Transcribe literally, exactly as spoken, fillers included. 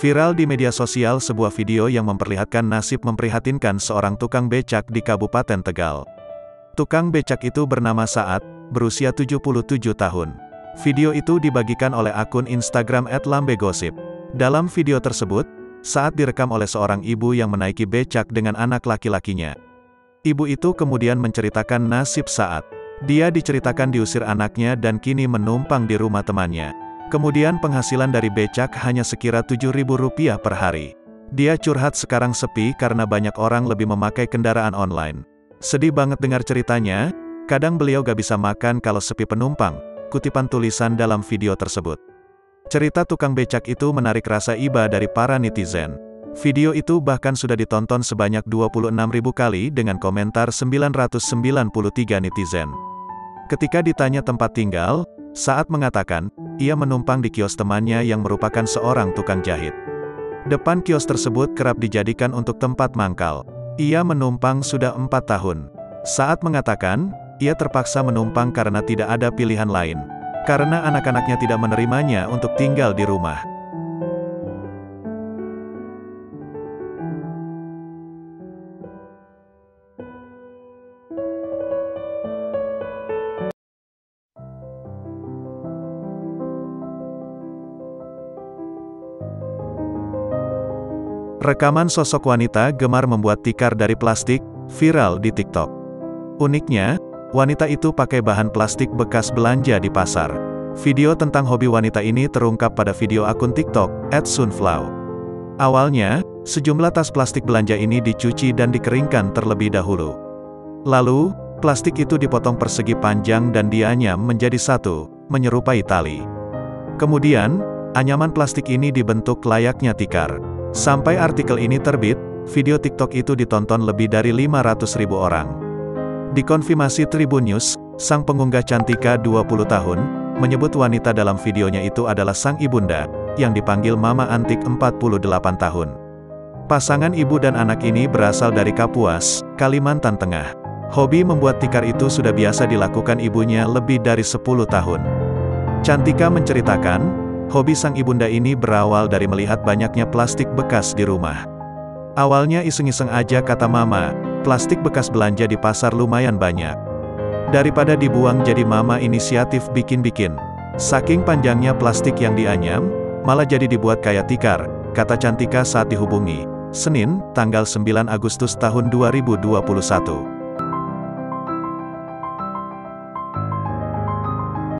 Viral di media sosial sebuah video yang memperlihatkan nasib memprihatinkan seorang tukang becak di Kabupaten Tegal. Tukang becak itu bernama Saat, berusia tujuh puluh tujuh tahun. Video itu dibagikan oleh akun Instagram et lambegosip. Dalam video tersebut, Saat direkam oleh seorang ibu yang menaiki becak dengan anak laki-lakinya. Ibu itu kemudian menceritakan nasib Saat. Dia diceritakan diusir anaknya dan kini menumpang di rumah temannya. Kemudian penghasilan dari becak hanya sekira tujuh ribu rupiah per hari. Dia curhat sekarang sepi karena banyak orang lebih memakai kendaraan online. Sedih banget dengar ceritanya, kadang beliau gak bisa makan kalau sepi penumpang, kutipan tulisan dalam video tersebut. Cerita tukang becak itu menarik rasa iba dari para netizen. Video itu bahkan sudah ditonton sebanyak dua puluh enam ribu kali dengan komentar sembilan ratus sembilan puluh tiga netizen. Ketika ditanya tempat tinggal, Saat mengatakan, ia menumpang di kios temannya yang merupakan seorang tukang jahit. Depan kios tersebut kerap dijadikan untuk tempat mangkal. Ia menumpang sudah empat tahun. Saat mengatakan, ia terpaksa menumpang karena tidak ada pilihan lain. Karena anak-anaknya tidak menerimanya untuk tinggal di rumah. Rekaman sosok wanita gemar membuat tikar dari plastik, viral di TikTok. Uniknya, wanita itu pakai bahan plastik bekas belanja di pasar. Video tentang hobi wanita ini terungkap pada video akun TikTok, et sunflow. Awalnya, sejumlah tas plastik belanja ini dicuci dan dikeringkan terlebih dahulu. Lalu, plastik itu dipotong persegi panjang dan dianyam menjadi satu, menyerupai tali. Kemudian, anyaman plastik ini dibentuk layaknya tikar. Sampai artikel ini terbit, video TikTok itu ditonton lebih dari lima ratus ribu orang. Dikonfirmasi Tribun News, sang pengunggah Cantika dua puluh tahun, menyebut wanita dalam videonya itu adalah sang ibunda, yang dipanggil Mama Antik empat puluh delapan tahun. Pasangan ibu dan anak ini berasal dari Kapuas, Kalimantan Tengah. Hobi membuat tikar itu sudah biasa dilakukan ibunya lebih dari sepuluh tahun. Cantika menceritakan, hobi sang ibunda ini berawal dari melihat banyaknya plastik bekas di rumah. Awalnya iseng-iseng aja kata mama, plastik bekas belanja di pasar lumayan banyak. Daripada dibuang jadi mama inisiatif bikin-bikin. Saking panjangnya plastik yang dianyam, malah jadi dibuat kayak tikar, kata Cantika saat dihubungi. Senin, tanggal sembilan Agustus tahun dua ribu dua puluh satu.